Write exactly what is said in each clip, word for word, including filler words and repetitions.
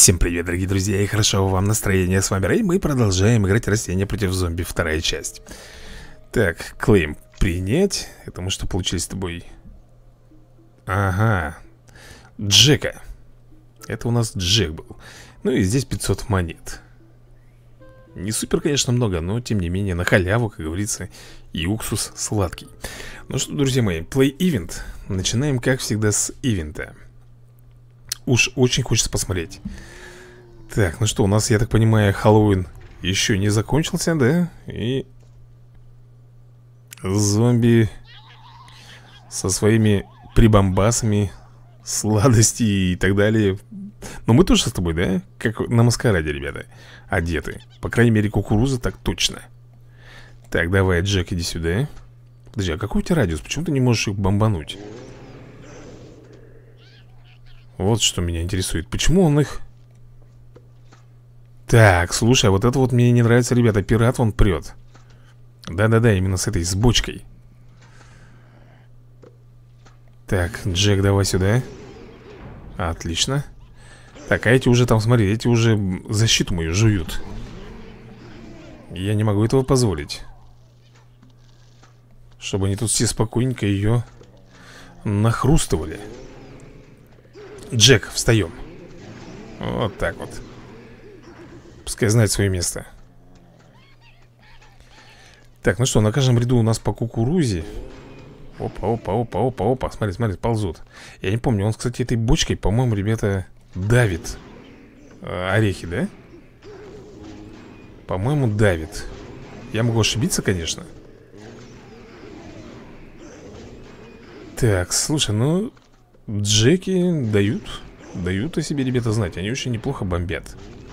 Всем привет, дорогие друзья, и хорошо вам настроение. С вами Рэй, мы продолжаем играть растения против зомби, вторая часть. Так, клейм принять. Это мы что получили с тобой? Ага, Джека. Это у нас Джек был. Ну и здесь пятьсот монет. Не супер, конечно, много, но тем не менее на халяву, как говорится. И уксус сладкий. Ну что, друзья мои, play event. Начинаем, как всегда, с ивента. Уж очень хочется посмотреть. Так, ну что, у нас, я так понимаю, Хэллоуин еще не закончился, да? И зомби со своими прибамбасами, сладости и так далее. Но мы тоже с тобой, да? Как на маскараде, ребята, одеты. По крайней мере, кукуруза так точно. Так, давай, Джек, иди сюда. Подожди, а какой у тебя радиус? Почему ты не можешь их бомбануть? Вот что меня интересует. Почему он их... Так, слушай, а вот это вот мне не нравится, ребята. Пират вон прет. Да-да-да, именно с этой, с бочкой. Так, Джек, давай сюда. Отлично. Так, а эти уже там, смотри, эти уже защиту мою жуют. Я не могу этого позволить. Чтобы они тут все спокойненько ее нахрустывали. Джек, встаем. Вот так вот. Пускай знает свое место. Так, ну что, на каждом ряду у нас по кукурузе. Опа, опа, опа, опа, опа. Смотри, смотри, ползут. Я не помню, он, кстати, этой бочкой, по-моему, ребята, давит э, орехи, да? По-моему, давит. Я могу ошибиться, конечно. Так, слушай, ну Джеки дают Дают о себе, ребята, знать. Они очень неплохо бомбят.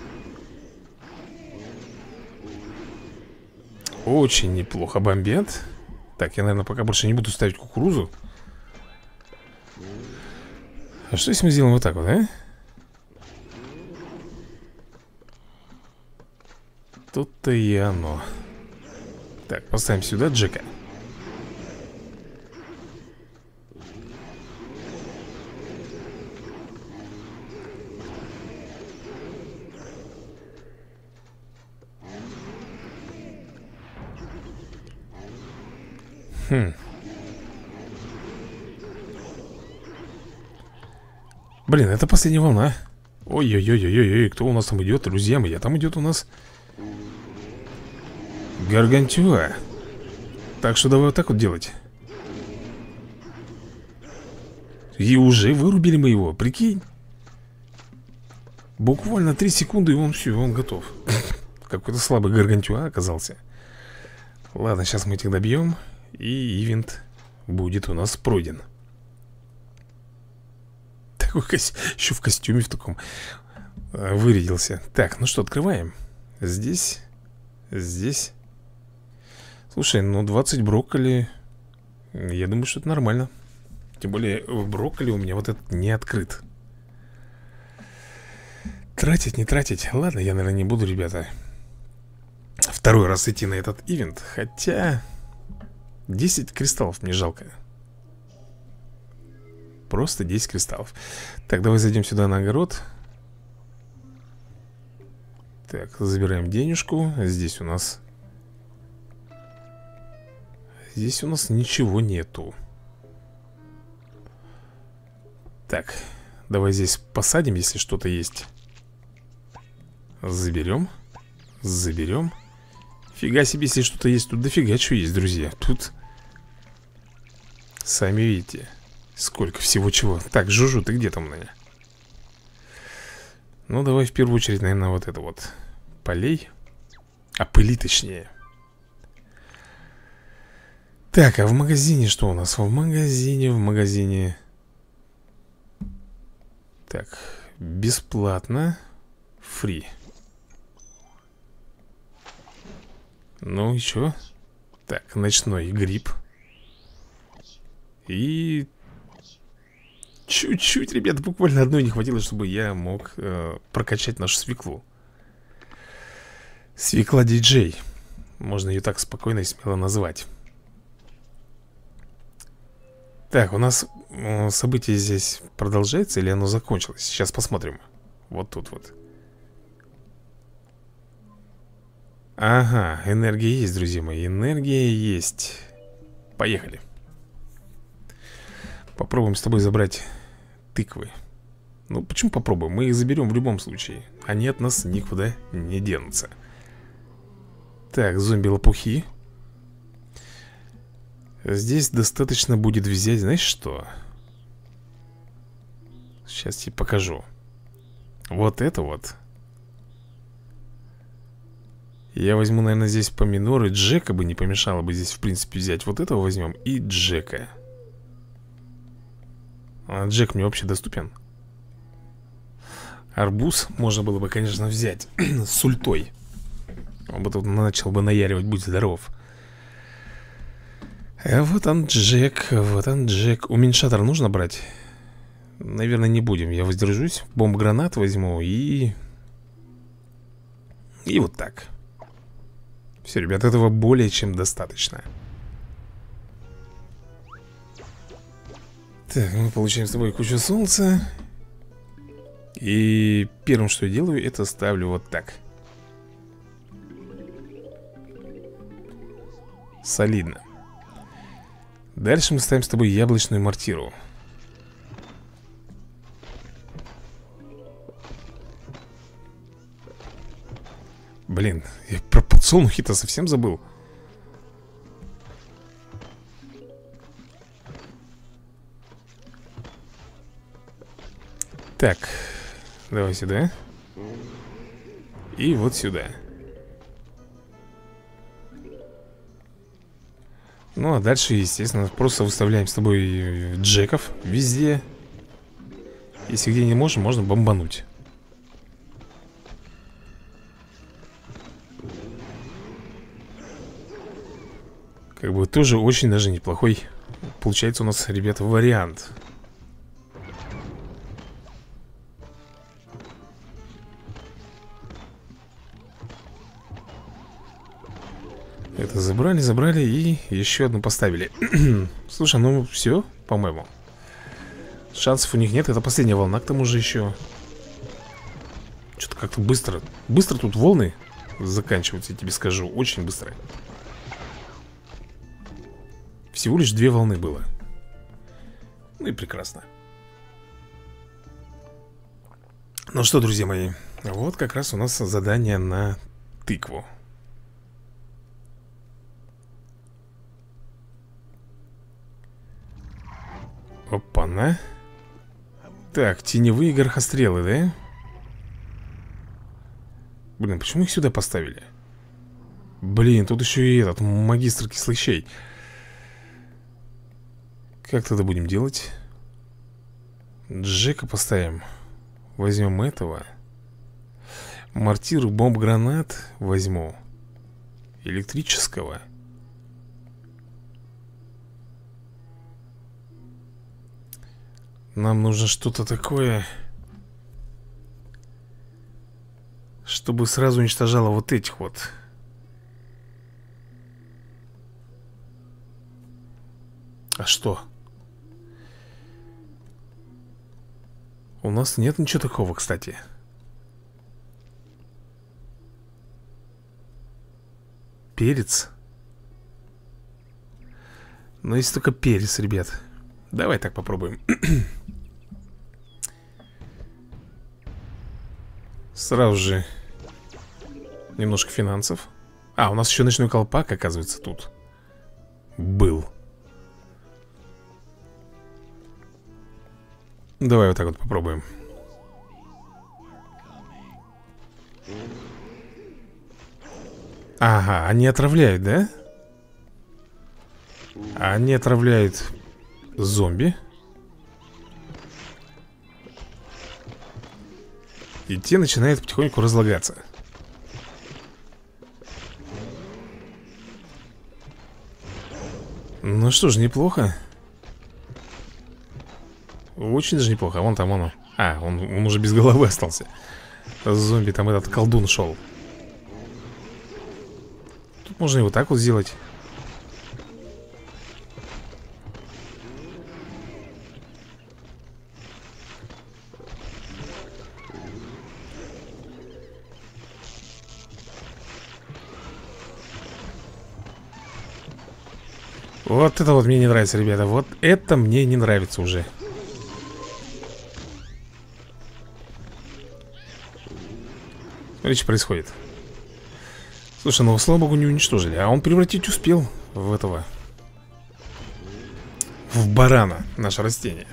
Очень неплохо бомбят. Так, я, наверное, пока больше не буду ставить кукурузу. А что если мы сделаем вот так вот, а? Тут-то и оно. Так, поставим сюда Джека. Хм. Блин, это последняя волна. Ой-ой-ой-ой-ой, кто у нас там идет, друзья мои? А там идет у нас Гаргантюа. Так что давай вот так вот делать. И уже вырубили мы его, прикинь. Буквально три секунды, и он все, он готов. Какой-то слабый Гаргантюа оказался. Ладно, сейчас мы этих добьем. И ивент будет у нас пройден. Такой кос... еще в костюме в таком а, вырядился. Так, ну что, открываем. Здесь. Здесь. Слушай, ну двадцать брокколи. Я думаю, что это нормально. Тем более в брокколи у меня вот этот не открыт. Тратить, не тратить. Ладно, я, наверное, не буду, ребята, второй раз идти на этот ивент. Хотя десять кристаллов мне жалко. Просто десять кристаллов. Так, давай зайдем сюда на огород. Так, забираем денежку. Здесь у нас Здесь у нас ничего нету. Так, давай здесь посадим, если что-то есть. Заберем. Заберем. Фига себе, если что-то есть. Тут дофига что есть, друзья. Тут, сами видите, сколько всего чего. Так, Жужу, ты где там у меня? Ну, давай в первую очередь, наверное, вот это вот полей. А пыли точнее. Так, а в магазине что у нас? В магазине, в магазине. Так, бесплатно. Фри. Ну, еще. Так, ночной гриб. И чуть-чуть, ребят, буквально одной не хватило, чтобы я мог э, прокачать нашу свеклу. Свекла диджей. Можно ее так спокойно и смело назвать. Так, у нас э, событие здесь продолжается или оно закончилось? Сейчас посмотрим. Вот тут вот. Ага, энергия есть, друзья мои. Энергия есть. Поехали. Попробуем с тобой забрать тыквы. Ну, почему попробуем? Мы их заберем в любом случае. Они от нас никуда не денутся. Так, зомби-лопухи. Здесь достаточно будет взять, знаешь что? Сейчас тебе покажу. Вот это вот. Я возьму, наверное, здесь помидоры. Джека бы не помешало бы здесь, в принципе, взять. Вот этого возьмем и Джека. А Джек мне вообще доступен? Арбуз можно было бы, конечно, взять с ультой. Он бы тут начал бы наяривать, будь здоров. А вот он Джек, вот он Джек. Уменьшатор нужно брать? Наверное, не будем, я воздержусь. Бомб-гранат возьму и... И вот так. Все, ребят, этого более чем достаточно. Так, мы получаем с тобой кучу солнца. И первым, что я делаю, это ставлю вот так. Солидно. Дальше мы ставим с тобой яблочную мортиру. Блин, я про подсолнухи-то совсем забыл. Так, давай сюда. И вот сюда. Ну, а дальше, естественно, просто выставляем с тобой джеков везде. Если где не можем, можно бомбануть. Как бы тоже очень даже неплохой получается у нас, ребята, вариант. Это забрали, забрали и еще одну поставили. Слушай, ну все, по-моему. Шансов у них нет, это последняя волна, к тому же еще. Что-то как-то быстро. Быстро тут волны заканчиваются, я тебе скажу. Очень быстро. Всего лишь две волны было. Ну и прекрасно. Ну что, друзья мои, вот как раз у нас задание на тыкву. Опа-на. Так, теневые горохострелы, да? Блин, почему их сюда поставили? Блин, тут еще и этот магистр кислых щей. Как тогда будем делать? Джека поставим. Возьмем этого. Мортиру, бомб-гранат возьму. Электрического. Нам нужно что-то такое, чтобы сразу уничтожало вот этих вот. А что? У нас нет ничего такого, кстати. Перец. Но есть только перец, ребят. Давай так попробуем. Сразу же немножко финансов. А, у нас еще ночной колпак, оказывается, тут был. Давай вот так вот попробуем. Ага, они отравляют, да? Они отравляют зомби. И те начинают потихоньку разлагаться. Ну что ж, неплохо. Очень даже неплохо. А вон там он. А, он, он уже без головы остался. Зомби, там этот колдун шел. Тут можно и вот так вот сделать. Вот это вот мне не нравится, ребята. Вот это мне не нравится уже. Смотри, что происходит. Слушай, ну, слава богу, не уничтожили. А он превратить успел в этого. В барана наше растение.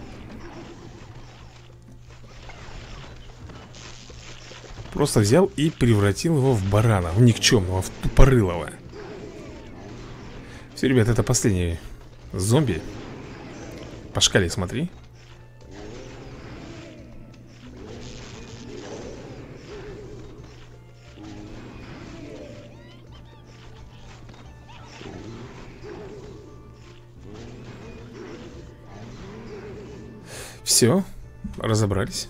Просто взял и превратил его в барана. В никчемного, в тупорылого. Все, ребят, это последний зомби. По шкале смотри. Все, разобрались.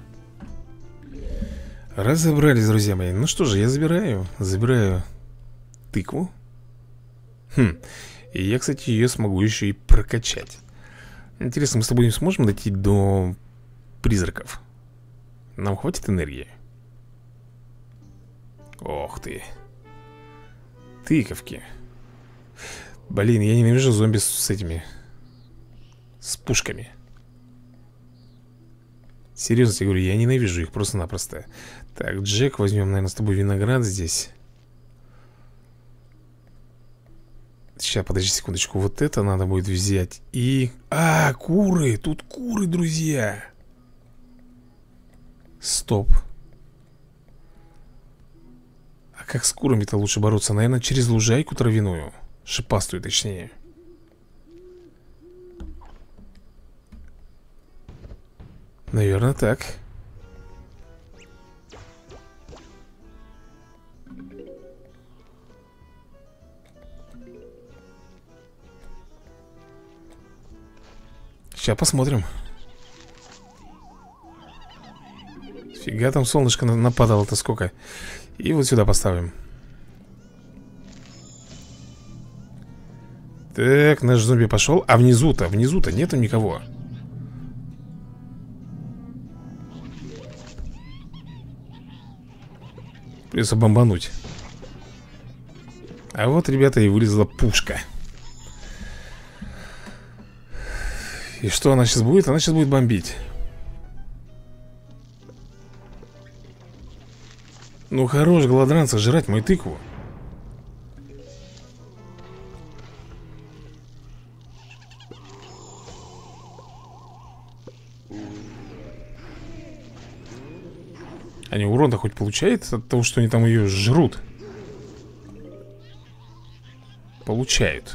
Разобрались, друзья мои. Ну что же, я забираю. Забираю тыкву. Хм. И я, кстати, ее смогу еще и прокачать. Интересно, мы с тобой сможем дойти до призраков? Нам хватит энергии? Ох ты. Тыковки. Блин, я ненавижу зомби с этими, с пушками. Серьезно тебе говорю, я ненавижу их просто-напросто. Так, Джек, возьмем, наверное, с тобой виноград здесь. Сейчас, подожди секундочку. Вот это надо будет взять. И... А, куры! Тут куры, друзья! Стоп. А как с курами-то лучше бороться? Наверное, через лужайку травяную. Шипастую, точнее. Наверное, так. Сейчас посмотрим. Фига там солнышко нападало-то сколько. И вот сюда поставим. Так, наш зомби пошел. А внизу-то, внизу-то нету никого. Придется бомбануть. А вот, ребята, и вылезла пушка. И что она сейчас будет? Она сейчас будет бомбить. Ну хорош, голодранца, жрать мою тыкву. Они урон-то хоть получают от того, что они там ее жрут? Получают.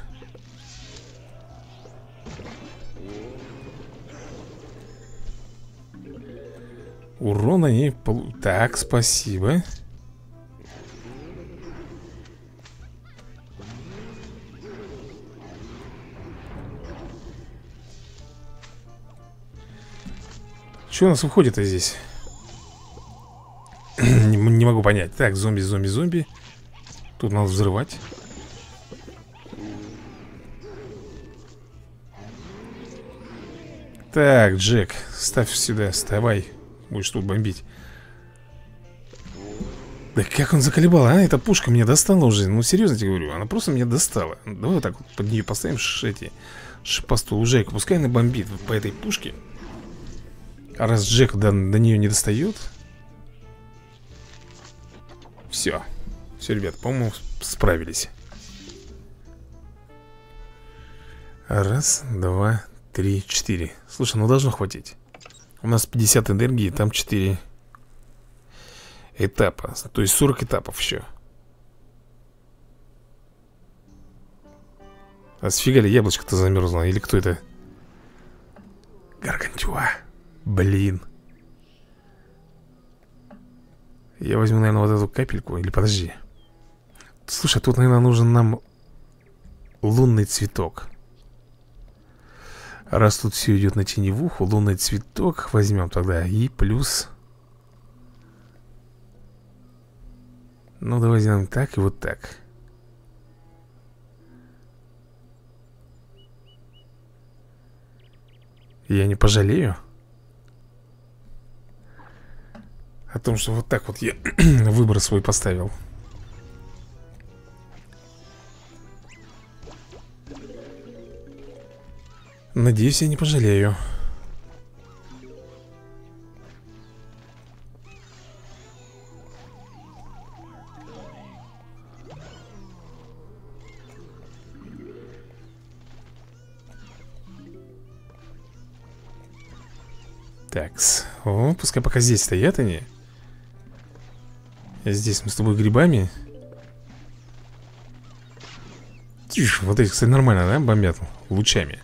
Урон они полу... Так, спасибо. Что у нас выходит-то здесь? не, не могу понять. Так, зомби, зомби, зомби. Тут надо взрывать. Так, Джек, ставь сюда, вставай. Будешь тут бомбить. Да как он заколебал, а? Эта пушка меня достала уже. Ну, серьезно тебе говорю, она просто меня достала. Давай вот так вот под нее поставим эти шипастую лужайку. Пускай она бомбит по этой пушке. А раз Джек до, до нее не достает. Все. Все, ребят, по-моему, справились. Раз, два, три, четыре. Слушай, ну должно хватить. У нас пятьдесят энергии, там четыре этапа. То есть сорок этапов еще. А сфига ли яблочко-то замерзло? Или кто это? Гаргантюа. Блин. Я возьму, наверное, вот эту капельку. Или подожди. Слушай, тут, наверное, нужен нам лунный цветок. Раз тут все идет на теневуху, лунный цветок возьмем тогда. И плюс... Ну, давай сделаем так и вот так. Я не пожалею о том, что вот так вот я выбор свой поставил. Надеюсь, я не пожалею. Такс. О, пускай пока здесь стоят они. Здесь мы с тобой грибами. Тише, вот эти, кстати, нормально, да, бомбят лучами.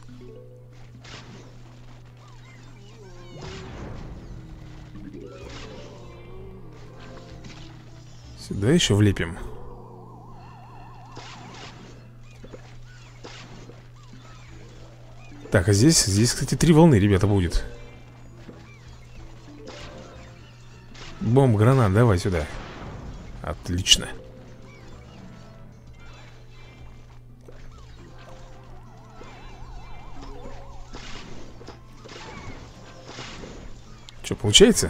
Сюда еще влепим. Так, а здесь, здесь, кстати, три волны, ребята, будет. Бомб, гранат, давай сюда. Отлично. Что, получается?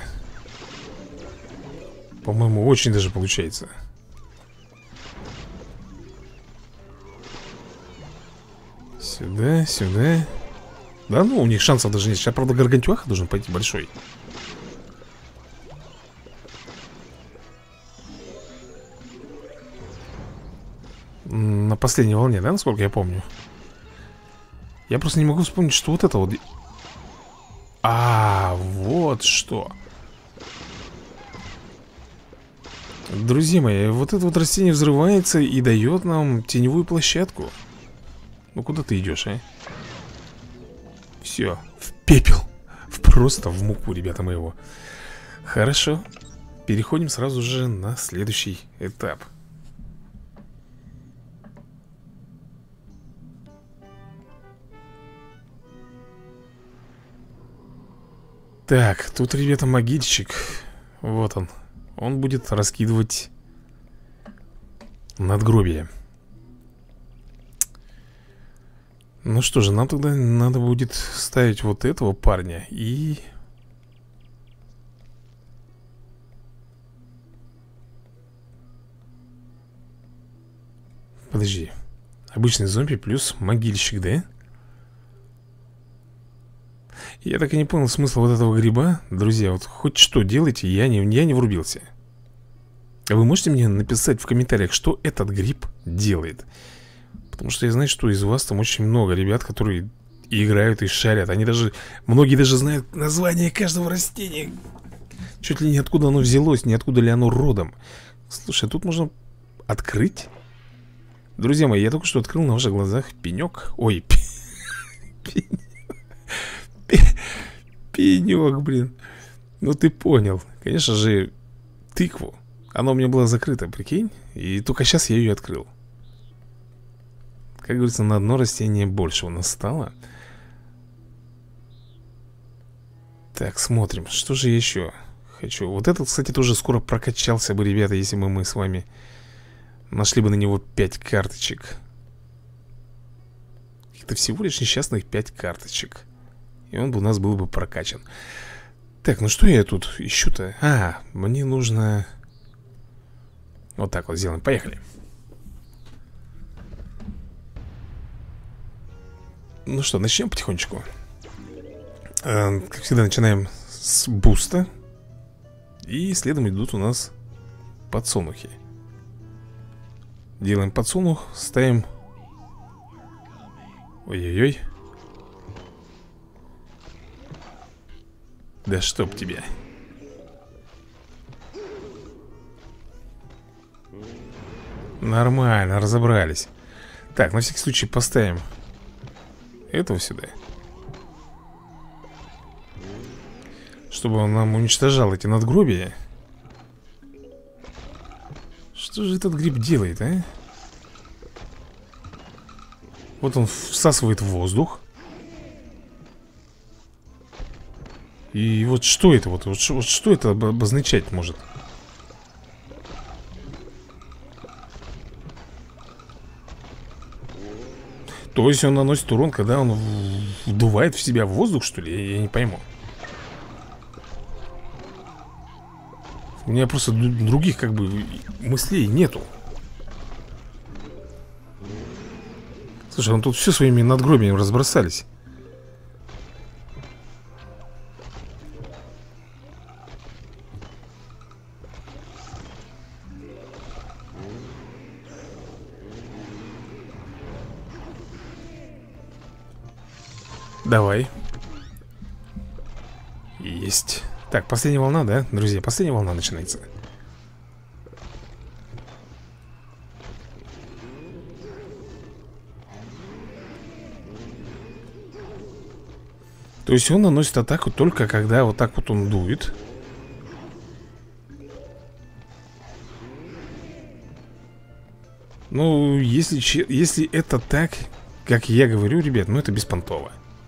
По-моему, очень даже получается. Сюда, сюда. Да ну, у них шансов даже нет. Сейчас, правда, гаргантюаха должен пойти большой. На последней волне, да, насколько я помню. Я просто не могу вспомнить, что вот это вот. А, вот что. Друзья мои, вот это вот растение взрывается и дает нам теневую площадку. Ну куда ты идешь, а? Все, в пепел. Просто в муку, ребята моего. Хорошо. Переходим сразу же на следующий этап. Так, тут, ребята, могильщик. Вот он. Он будет раскидывать надгробие. Ну что же, нам тогда надо будет ставить вот этого парня и... Подожди. Обычный зомби плюс могильщик, да? Я так и не понял смысла вот этого гриба. Друзья, вот хоть что делайте, я не, я не врубился. Вы можете мне написать в комментариях, что этот гриб делает? Потому что я знаю, что из вас там очень много ребят, которые играют и шарят. Они даже, многие даже знают название каждого растения. Чуть ли не откуда оно взялось, не откуда ли оно родом. Слушай, тут можно открыть. Друзья мои, я только что открыл на ваших глазах пенек. Ой, пенек. Пенек, блин. Ну ты понял. Конечно же, тыкву. Она у меня была закрыта, прикинь. И только сейчас я ее открыл. Как говорится, на одно растение больше у нас стало. Так, смотрим, что же еще хочу. Вот этот, кстати, тоже скоро прокачался бы, ребята, если бы мы с вами нашли бы на него пять карточек. Это всего лишь несчастных пять карточек. И он бы у нас был бы прокачан. Так, ну что я тут ищу-то? А, мне нужно... Вот так вот сделаем, поехали. Ну что, начнем потихонечку. а, Как всегда, начинаем с буста. И следом идут у нас подсолнухи. Делаем подсолнух, ставим... Ой-ой-ой. Да чтоб тебя. Нормально, разобрались. Так, на всякий случай поставим этого сюда, чтобы он нам уничтожал эти надгробия. Что же этот гриб делает, а? Вот он всасывает воздух. И вот что это вот, вот, что, вот что это обозначать может? То есть он наносит урон, когда он вдувает в себя воздух, что ли? Я не пойму. У меня просто других как бы мыслей нету. Слушай, он тут все своими надгробиями разбросались. Давай. Есть. Так, последняя волна, да, друзья? Последняя волна начинается. То есть он наносит атаку только когда вот так вот он дует. Ну, если, если это так, как я говорю, ребят, ну это беспонтово.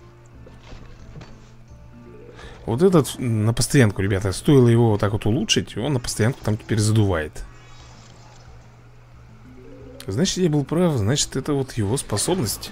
Вот этот на постоянку, ребята, стоило его вот так вот улучшить, он на постоянку там теперь задувает. Значит, я был прав, значит, это вот его способность.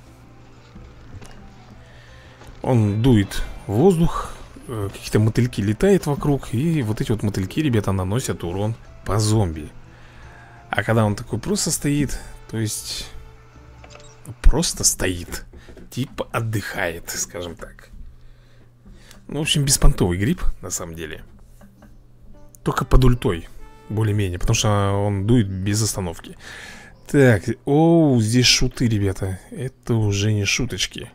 Он дует воздух, какие-то мотыльки летают вокруг, и вот эти вот мотыльки, ребята, наносят урон по зомби. А когда он такой просто стоит, то есть просто стоит, типа отдыхает, скажем так. Ну, в общем, беспонтовый гриб, на самом деле. Только под ультой, более-менее, потому что он дует без остановки. Так, оу, здесь шуты, ребята. Это уже не шуточки.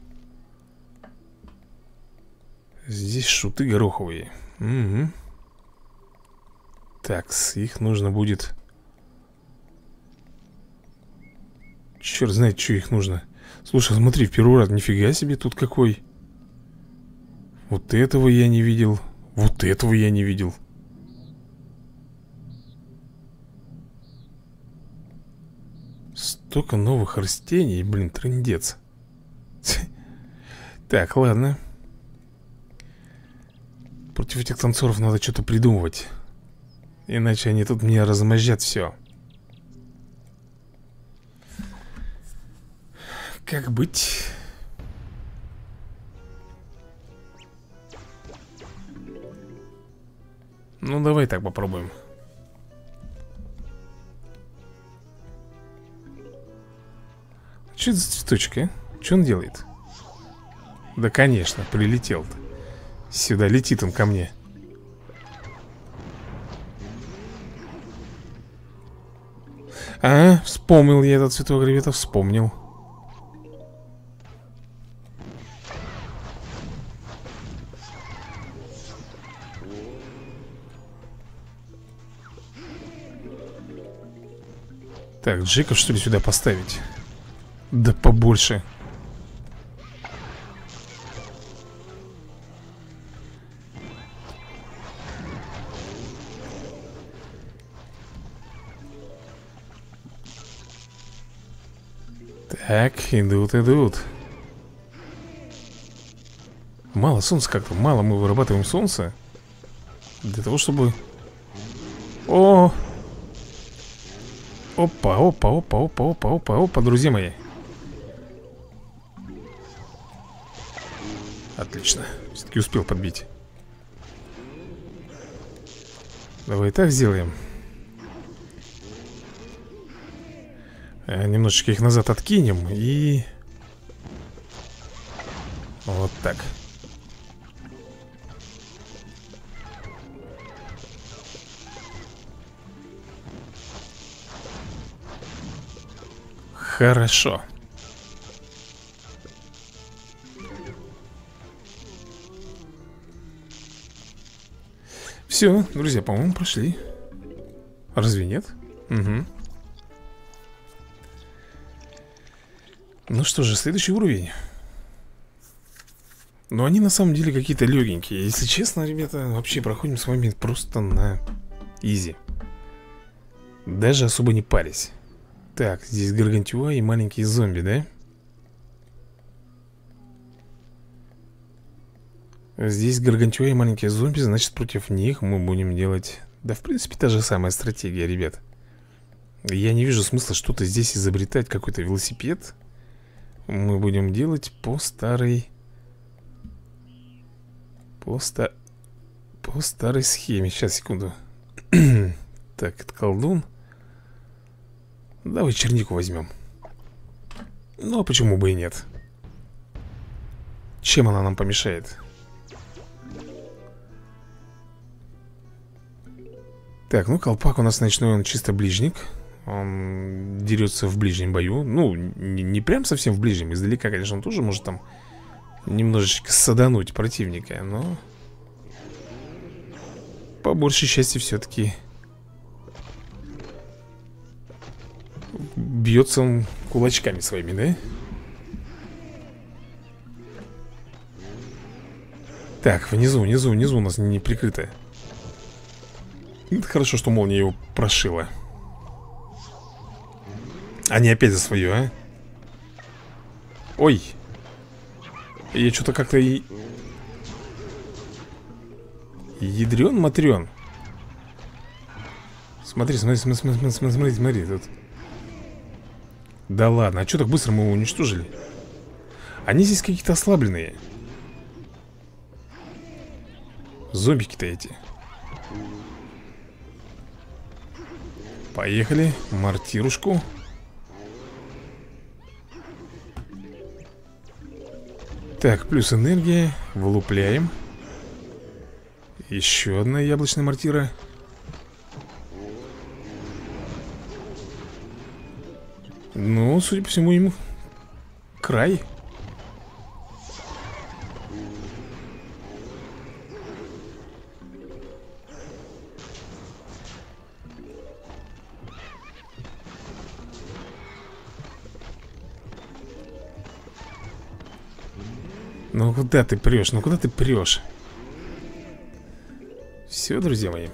Здесь шуты гороховые. Угу. Так, их нужно будет... Черт знает, что их нужно. Слушай, смотри, в первый раз, нифига себе, тут какой. Вот этого я не видел. Вот этого я не видел. Столько новых растений, блин, трындец. Так, ладно. Против этих танцоров надо что-то придумывать. Иначе они тут мне размозжат все. Как быть? Ну, давай так попробуем. Что это за цветочек, а? Что он делает? Да, конечно, прилетел-то. Сюда летит он ко мне. А, вспомнил я этот цветок, ребята, вспомнил. Так, Джеков, что ли, сюда поставить? Да побольше. Так, идут, идут. Мало солнца как-то, мало мы вырабатываем солнца. Для того, чтобы... О! Опа, опа, опа, опа, опа, опа, опа, друзья мои. Отлично, все-таки успел подбить. Давай так сделаем. Немножечко их назад откинем и... Вот так. Хорошо. Все, друзья, по-моему, прошли. Разве нет? Угу. Ну что же, следующий уровень. Но они на самом деле какие-то легенькие. Если честно, ребята, вообще проходим с вами просто на изи. Даже особо не парясь. Так, здесь гаргантюа и маленькие зомби, да? Здесь гаргантюа и маленькие зомби, значит, против них мы будем делать... Да, в принципе, та же самая стратегия, ребят. Я не вижу смысла что-то здесь изобретать, какой-то велосипед. Мы будем делать по старой... По, ста... по старой схеме. Сейчас, секунду. Так, это колдун. Давай чернику возьмем. Ну, а почему бы и нет? Чем она нам помешает? Так, ну колпак у нас ночной, он чисто ближник. Он дерется в ближнем бою. Ну, не, не прям совсем в ближнем. Издалека, конечно, он тоже может там немножечко садануть противника, но по большей части все-таки бьется он кулачками своими, да? Так, внизу, внизу, внизу у нас не прикрыто. Это хорошо, что молния его прошила. Они опять за свое, а? Ой. Я что-то как-то и... Ядрен-матрен. Смотри, смотри, смотри, смотри, смотри, смотри, смотри тут. Да ладно, а что так быстро мы его уничтожили? Они здесь какие-то ослабленные. Зомбики-то эти. Поехали, мортирушку. Так, плюс энергия. Вылупляем. Еще одна яблочная мортира. Ну, судя по всему, ему край. Ну куда ты прешь? Ну куда ты прешь? Все, друзья мои.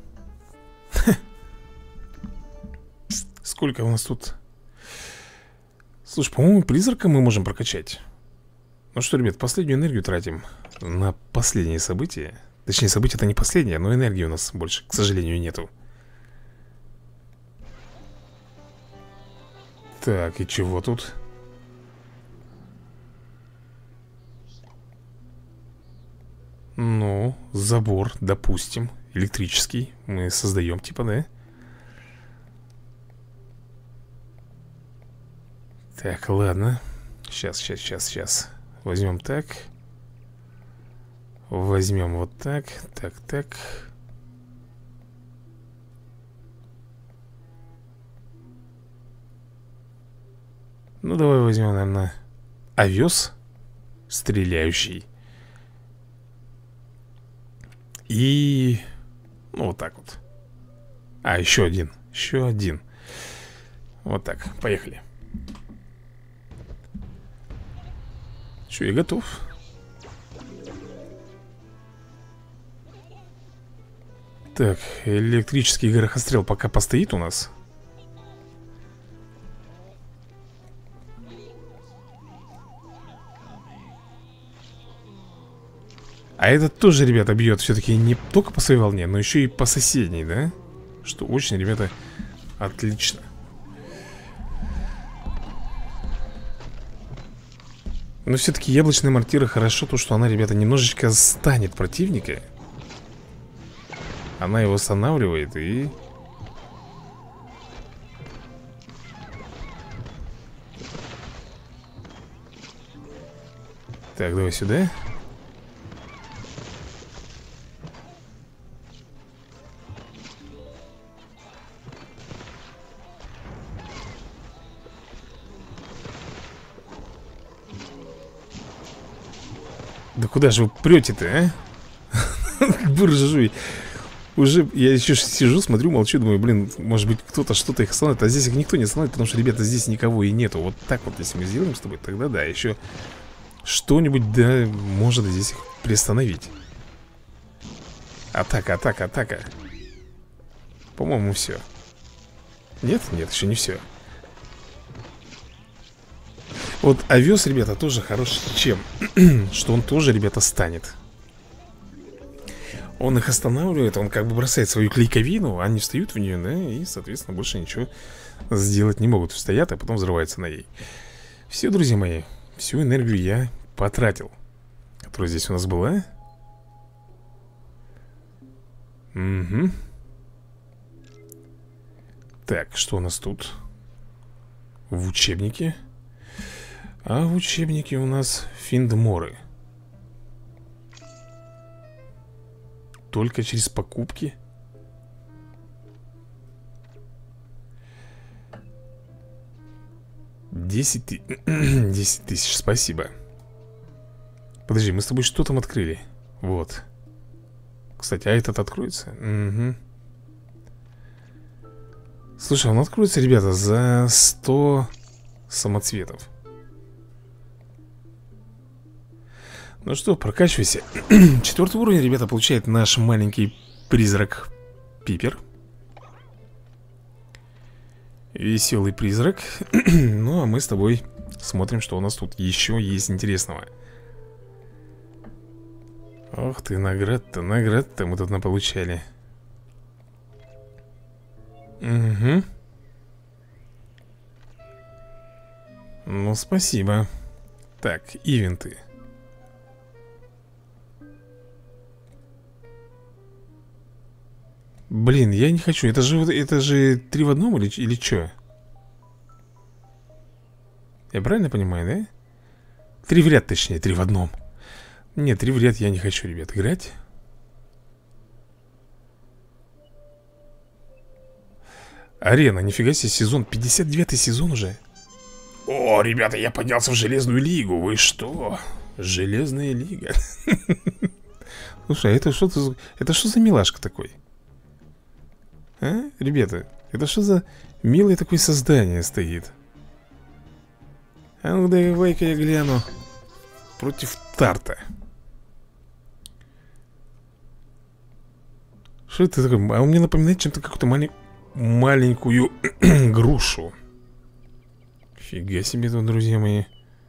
Сколько у нас тут? Слушай, по-моему, призрака мы можем прокачать. Ну что, ребят, последнюю энергию тратим на последние события. Точнее, события-то не последние, но энергии у нас больше, к сожалению, нету. Так, и чего тут? Ну, забор, допустим, электрический. Мы создаем, типа, да? Так, ладно. Сейчас, сейчас, сейчас, сейчас. Возьмем так. Возьмем вот так. Так, так. Ну, давай возьмем, наверное, овес стреляющий. И... Ну, вот так вот. А, еще один. Еще один. Вот так, поехали. Что, я готов. Так, электрический горохострел пока постоит у нас. А этот тоже, ребята, бьет все-таки не только по своей волне, но еще и по соседней, да? Что очень, ребята, отлично. Но все-таки яблочная мортира хорошо то, что она, ребята, немножечко станет противника. Она его останавливает и... Так, давай сюда. Да куда же вы прете-то, а? Буржуй. Уже я еще сижу, смотрю, молчу, думаю, блин, может быть кто-то что-то их остановит. А здесь их никто не остановит, потому что, ребята, здесь никого и нету. Вот так вот, если мы сделаем с тобой, тогда да, еще что-нибудь, да, может здесь их приостановить. Атака, атака, атака. По-моему, все. Нет? Нет, еще не все. Вот овес, ребята, тоже хороший чем? Что он тоже, ребята, станет. Он их останавливает, он как бы бросает свою клейковину, они встают в нее, да, и, соответственно, больше ничего сделать не могут. Стоят, а потом взрываются на ней. Все, друзья мои, всю энергию я потратил, которая здесь у нас была. Угу. Так, что у нас тут? В учебнике. А в учебнике у нас Финдморы. Только через покупки. Десять тысяч, спасибо. Подожди, мы с тобой что там открыли? Вот. Кстати, а этот откроется? Угу. Слушай, он откроется, ребята, за сто самоцветов. Ну что, прокачивайся. Четвертый уровень, ребята, получает наш маленький призрак Пипер. Веселый призрак. Ну, а мы с тобой смотрим, что у нас тут еще есть интересного. Ох ты, наград-то, наград-то мы тут наполучали. Угу. Ну, спасибо. Так, ивенты. Блин, я не хочу. Это же, это же три в одном или, или что? Я правильно понимаю, да? Три в ряд, точнее, три в одном. Нет, три в ряд я не хочу, ребят, играть. Арена, нифига себе, сезон. пятьдесят девятый сезон уже. О, ребята, я поднялся в Железную Лигу. Вы что? Железная Лига. Слушай, а это что за... Это что за милашка такой? А, ребята, это что за милое такое создание стоит? А ну давай-ка я гляну. Против Тарта. Что это такое? А он мне напоминает чем-то какую-то малень... маленькую грушу. Фига себе тут, друзья мои.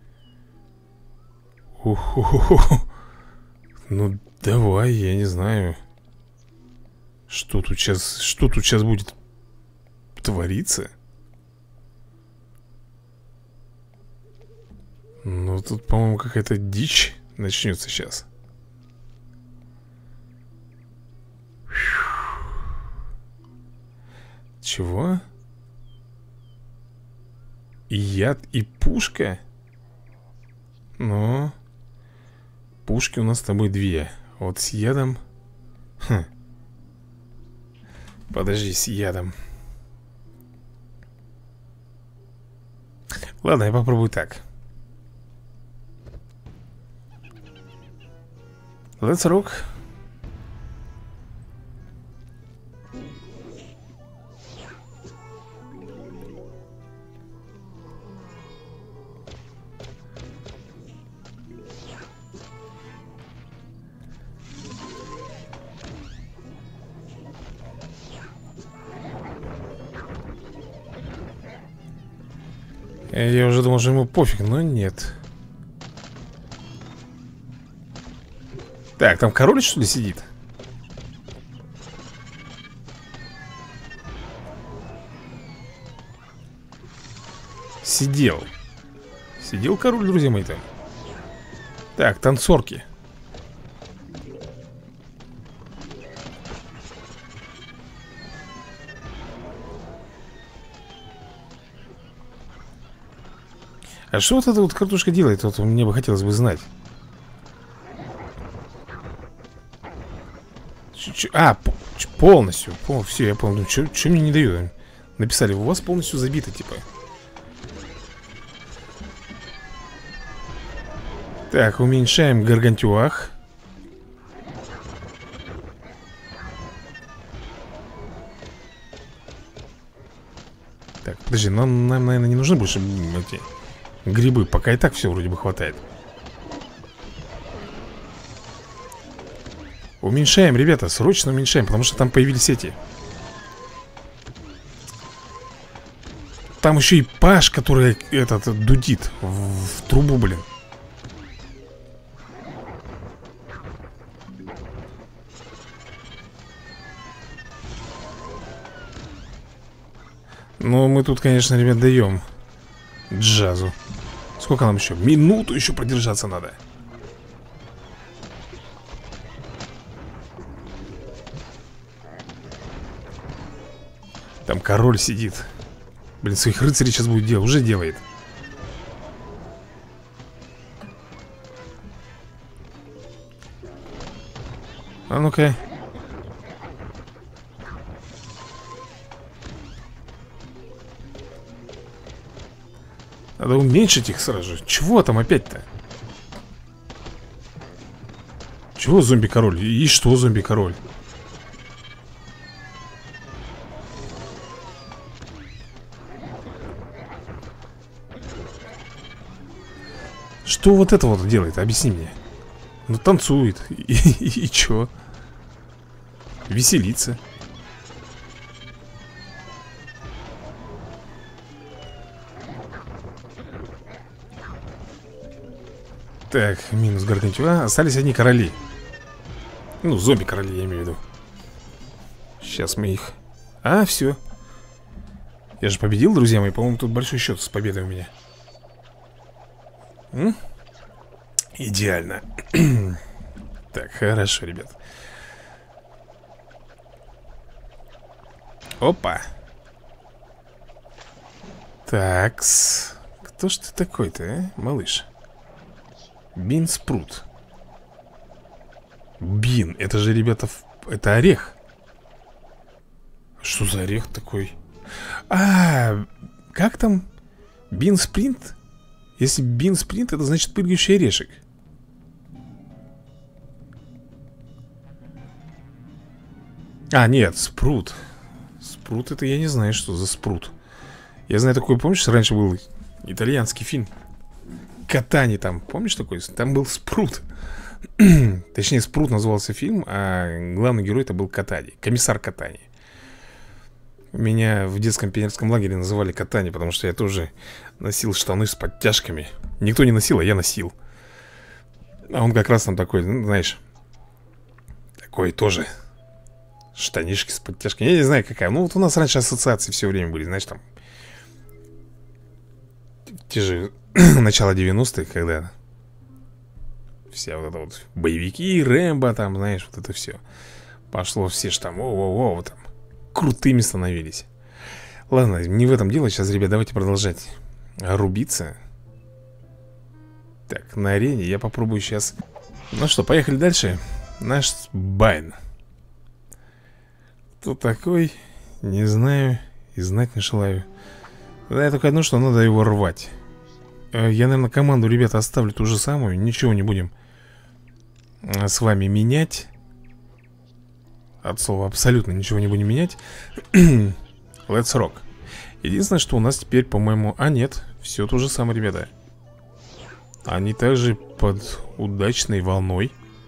Уху-ху-ху. Ну давай, я не знаю. Что тут сейчас, что тут сейчас будет твориться? Ну, тут, по-моему, какая-то дичь начнется сейчас. Чего? И яд, и пушка? Ну, пушки у нас с тобой две. Вот с ядом... Хм. Подожди, с ядом. Ладно, я попробую так. Let's rock. Я уже думал, что ему пофиг, но нет. Так, там король, что ли, сидит? Сидел. Сидел король, друзья мои, там. Так, танцорки. А что вот эта вот картошка делает? Вот мне бы хотелось бы знать. Ч -ч а, полностью. Пол все, я понял. Что мне не дают? Написали, у вас полностью забито, типа. Так, уменьшаем гаргантюах. Так, подожди, нам, нам, наверное, не нужны больше эти грибы. Пока и так все вроде бы хватает. Уменьшаем, ребята, срочно уменьшаем, потому что там появились эти. Там еще и Паш, который этот дудит в, в трубу, блин. Ну, мы тут, конечно, ребят, даем джазу. Сколько нам еще? Минуту еще продержаться надо. Там король сидит. Блин, своих рыцарей сейчас будет делать. Уже делает. А ну-ка. Надо уменьшить их сразу же. Чего там опять-то? Чего зомби-король? И что зомби-король? Что вот это вот делает? Объясни мне. Ну танцует. И, и, и чё? Веселится. Так, минус Гаргантюа. Остались одни короли. Ну, зомби-короли, я имею в виду. Сейчас мы их... А, все. Я же победил, друзья мои. По-моему, тут большой счет с победой у меня. М? Идеально. Так, хорошо, ребят. Опа. Такс. Кто ж ты такой-то, а, малыш? Бин Спрут. Бин, это же, ребята, это орех. Что за орех такой? А, как там? Бин Спринт? Если Бин Спринт, это значит прыгающий орешек. А, нет, Спрут. Спрут, это я не знаю, что за Спрут. Я знаю такой, помнишь, раньше был итальянский фильм Катани там, помнишь такой? Там был Спрут. Точнее, Спрут назывался фильм, а главный герой это был Катани, комиссар Катани. Меня в детском пионерском лагере называли Катани, потому что я тоже носил штаны с подтяжками. Никто не носил, а я носил. А он как раз там такой, ну, знаешь, такой тоже штанишки с подтяжками. Я не знаю какая. Ну вот у нас раньше ассоциации все время были, знаешь, там те же начало девяностых, когда вся вот это вот боевики, Рэмбо там, знаешь, вот это все пошло, все ж там, о-о-о, вот там крутыми становились. Ладно, не в этом дело. Сейчас, ребят, давайте продолжать рубиться. Так, на арене я попробую сейчас. Ну что, поехали дальше. Наш Байн. Кто такой? Не знаю и знать не желаю. Да, я только одно, что надо его рвать. Я, наверное, команду, ребята, оставлю ту же самую. Ничего не будем с вами менять. От слова абсолютно ничего не будем менять. Let's rock. Единственное, что у нас теперь, по-моему... А, нет, все то же самое, ребята. Они также под удачной волной.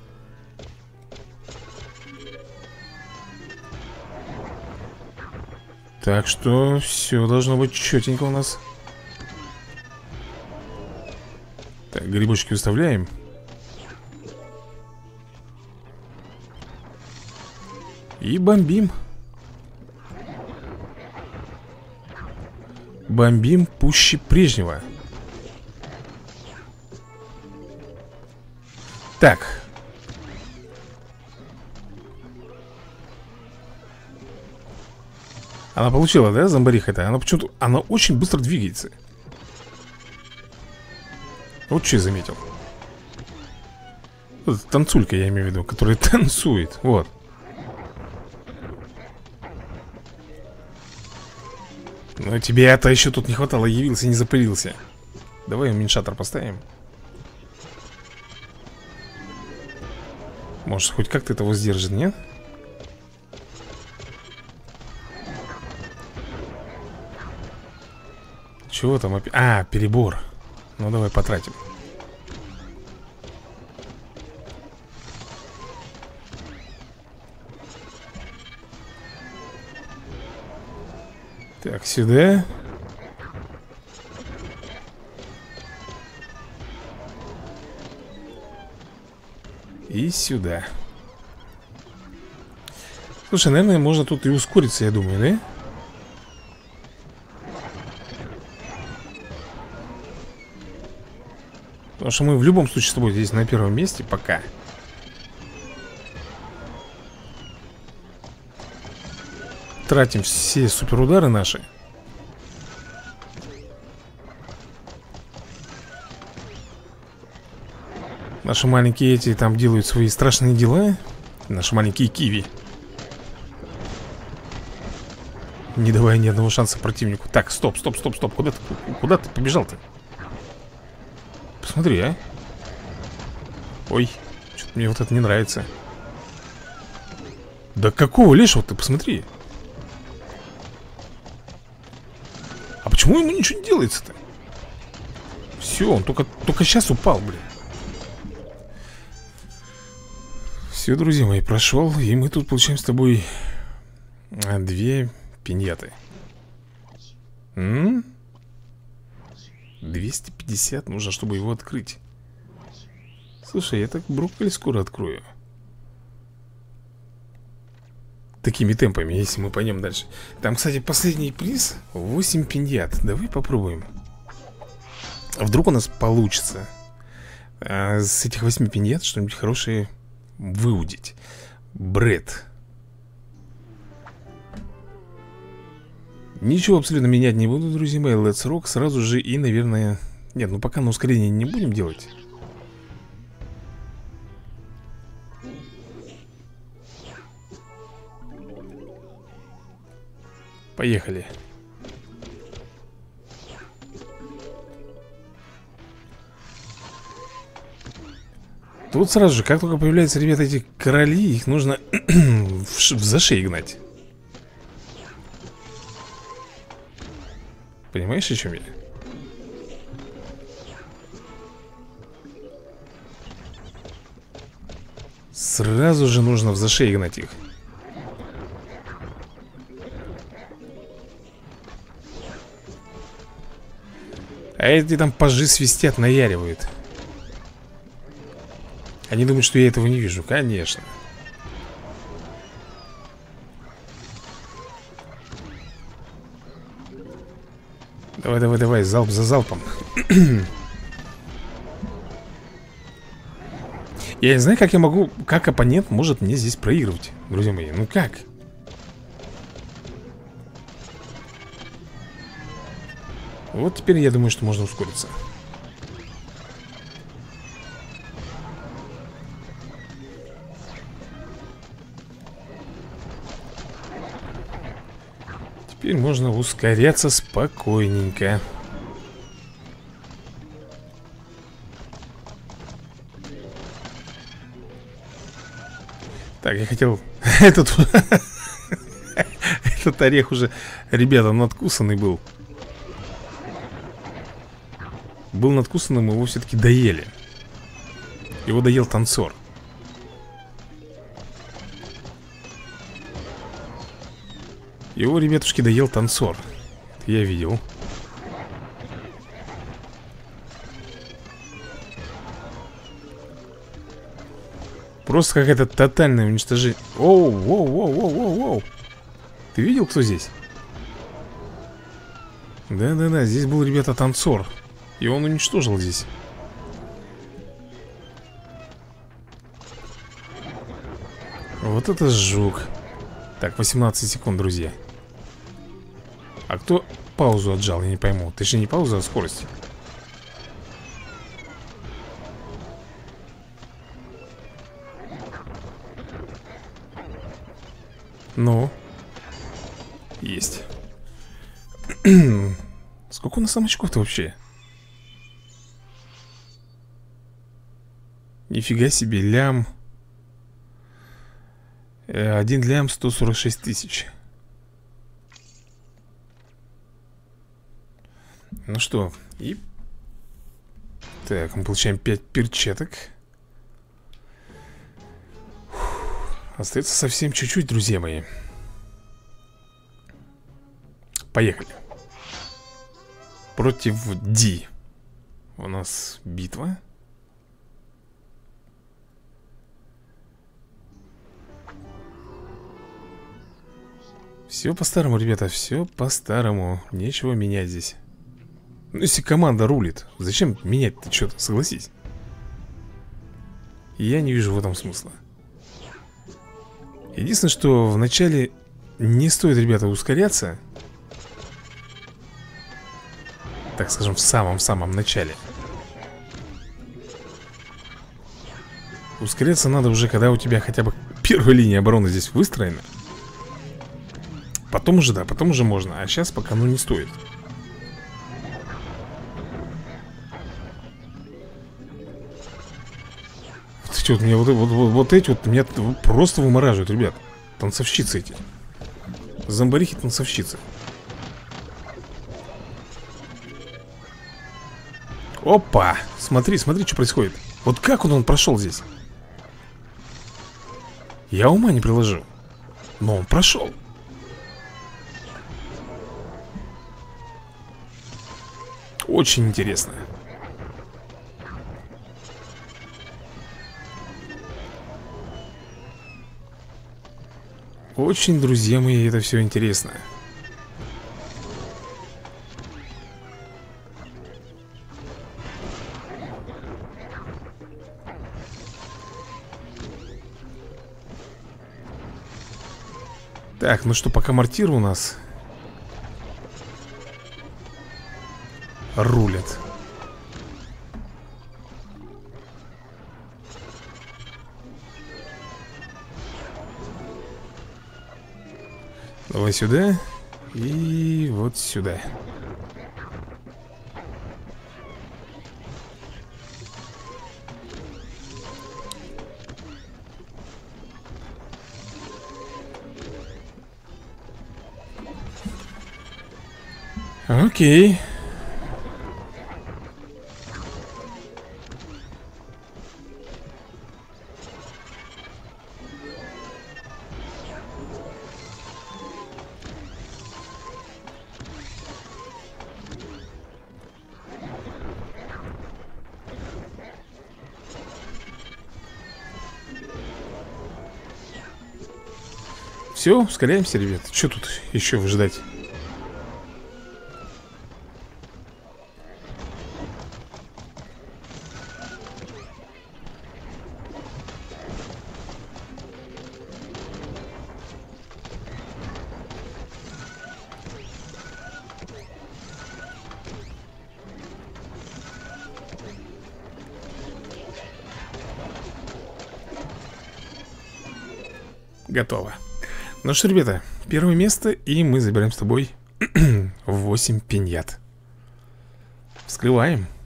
Так что все должно быть четенько у нас. Так, грибочки выставляем. И бомбим. Бомбим пуще прежнего. Так. Она получила, да, зомбариха-то? Она почему-то... Она очень быстро двигается. Вот что я заметил. Вот танцулька, я имею в виду, которая танцует. Вот. Но тебе это еще тут не хватало, явился и не запылился. Давай уменьшатор поставим. Может, хоть как-то это воздержит, нет? Чего там опять? А, перебор. Ну, давай потратим. Так, сюда. И сюда. Слушай, наверное, можно тут и ускориться, я думаю, да? Потому что мы в любом случае с тобой здесь на первом месте пока. Тратим все суперудары наши. Наши маленькие эти там делают свои страшные дела. Наши маленькие киви. Не давая ни одного шанса противнику. Так, стоп, стоп, стоп, стоп. Куда ты, куда ты побежал-то? Посмотри, а. Ой. Что-то мне вот это не нравится. Да какого лешего ты, посмотри. А почему ему ничего не делается-то? Все, он только, только сейчас упал, блин. Все, друзья мои, прошел. И мы тут получаем с тобой две пиньяты. М? двести пятьдесят нужно, чтобы его открыть. Слушай, я так брокколи скоро открою. Такими темпами, если мы пойдем дальше. Там, кстати, последний приз восемь пиньят. Давай попробуем. Вдруг у нас получится а, с этих восьми пиньят что-нибудь хорошее выудить. Бред. Ничего абсолютно менять не буду, друзья мои. Let's rock сразу же и, наверное... Нет, ну пока на ускорение не будем делать. Поехали. Тут сразу же, как только появляются, ребята, эти короли, их нужно в зашей гнать. Понимаешь, о чем я? Сразу же нужно в зашей гнать их. А эти там пажи свистят, наяривают. Они думают, что я этого не вижу. Конечно. Давай, давай, давай, залп за залпом. Я не знаю, как я могу, как оппонент может мне здесь проигрывать, друзья мои. Ну как? Вот теперь я думаю, что можно ускориться. Теперь можно ускоряться спокойненько. Так, я хотел... Этот... Этот орех уже, ребята, надкусанный был. Был надкусанным, его все-таки доели. Его доел танцор. Его, ребятушки, доел танцор. Это я видел. Просто какое-то тотальное уничтожение. Оу, воу, воу, воу, воу, воу. Ты видел, кто здесь? Да-да-да, здесь был, ребята, танцор. И он уничтожил здесь. Вот это жук. Так, восемнадцать секунд, друзья. А кто паузу отжал, я не пойму. Ты же не пауза, а скорость. Ну. Есть. Сколько у нас там очков-то вообще? Нифига себе, лям. Один лям, сто сорок шесть тысяч. Ну что, и... Так, мы получаем пять перчаток. Фух. Остается совсем чуть-чуть, друзья мои. Поехали. Против Ди. У нас битва. Все по-старому, ребята, все по-старому. Нечего менять здесь. Ну, если команда рулит, зачем менять-то что-то, согласись. Я не вижу в этом смысла. Единственное, что вначале не стоит, ребята, ускоряться. Так скажем, в самом-самом начале. Ускоряться надо уже, когда у тебя хотя бы первая линия обороны здесь выстроена. Потом уже, да, потом уже можно. А сейчас пока, ну, не стоит. Вот Эти вот меня, вот, вот, вот, вот эти вот меня просто вымораживают, ребят. Танцовщицы эти. Зомбарихи танцовщицы. Опа! Смотри, смотри, что происходит. Вот как он, он прошел здесь? Я ума не приложу. Но он прошел. Очень интересно. Очень, друзья мои, это все интересно. Так, ну что, пока мортиры у нас рулят. Давай сюда. И вот сюда. Окей. Все, ускоряемся, ребят. Что тут еще ждать? Готово. Ну что, ребята, первое место, и мы забираем с тобой восемь пиньят. Вскрываем.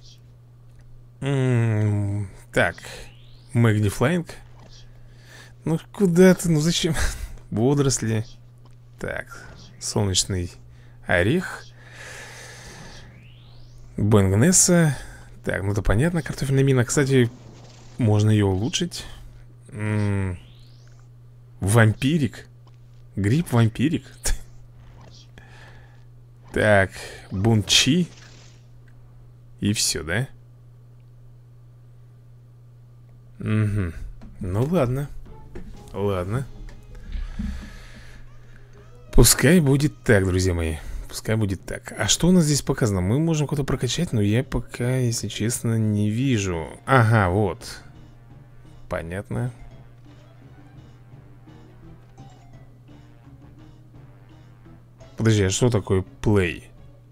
М-м-м, так, Магнифлайнг. Ну куда ты, ну зачем? Водоросли. Так, солнечный орех. Бэнгнесса. Так, ну это понятно, картофельная мина. Кстати, можно ее улучшить. М-м, вампирик. Гриб-вампирик. Так, бунчи. И все, да? Угу. Ну ладно. Ладно. Пускай будет так, друзья мои. Пускай будет так. А что у нас здесь показано? Мы можем кого-то прокачать, но я пока, если честно, не вижу. Ага, вот. Понятно. Подожди, а что такое play?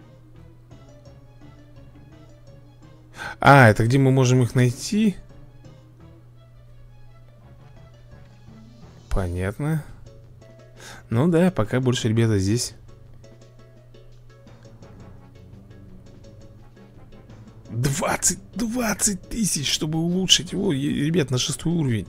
А, это где мы можем их найти? Понятно. Ну да, пока больше, ребята, здесь двадцать, двадцать тысяч, чтобы улучшить его, ребят, на шестой уровень.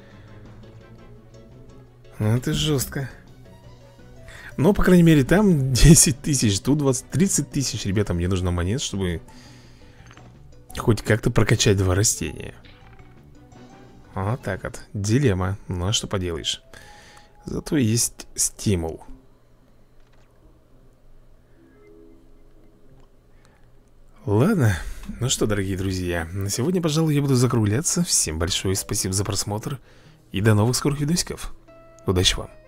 Ну это жестко. Но, по крайней мере, там десять тысяч, тут двадцать, тридцать тысяч. Ребята, мне нужно монет, чтобы хоть как-то прокачать два растения. Вот так вот, дилемма. Ну, а что поделаешь. Зато есть стимул. Ладно, ну что, дорогие друзья, на сегодня, пожалуй, я буду закругляться. Всем большое спасибо за просмотр. И до новых скорых видосиков. Удачи вам.